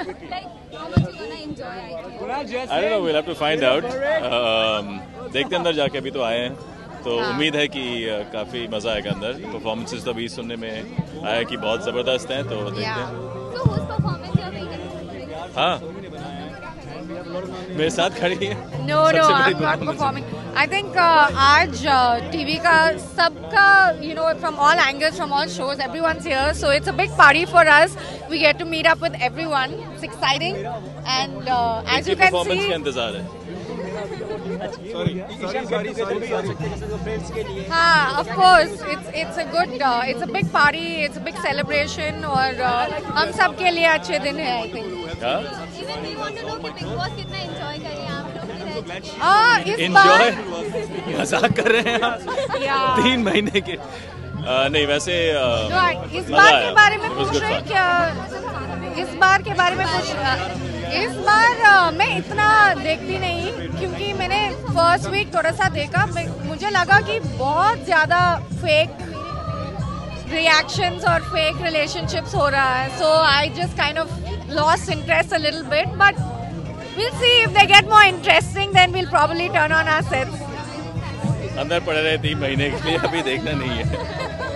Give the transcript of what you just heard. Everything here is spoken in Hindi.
I don't know, we'll have to find out. देखते अंदर जाके, अभी तो आए हैं तो उम्मीद है कि काफी मजा आएगा अंदर। परफॉर्मेंसेस तो अभी सुनने में आया कि बहुत जबरदस्त हैं, तो देखते हैं। हाँ, मेरे साथ खड़ी है। No, I'm not performing. I think आज TV का सबका, from all angles, from all shows, everyone's here. So it's a big party for us. We get to meet up with everyone. It's exciting. And as you can see, का इंतजार है। हाँ, of course, it's a good, it's a big party, it's a big celebration, और हम सब के लिए अच्छे दिन है, I think. Enjoy? मजाक कर रहे हैं आप? 3 महीने के नहीं, वैसे इस बार के बारे में पूछ रहे हैं क्या? इस बार के बारे में पूछ, इस बार मैं इतना देखती नहीं, क्योंकि मैंने फर्स्ट वीक थोड़ा सा देखा, मुझे लगा कि बहुत ज़्यादा फेक रिएक्शंस और फेक रिलेशनशिप्स हो रहा है. So I just kind of lost interest a little bit, but we'll see if they get more interesting, then we'll probably turn on our sets. अंदर पड़े रहे 3 महीने के लिए, अभी देखना नहीं है.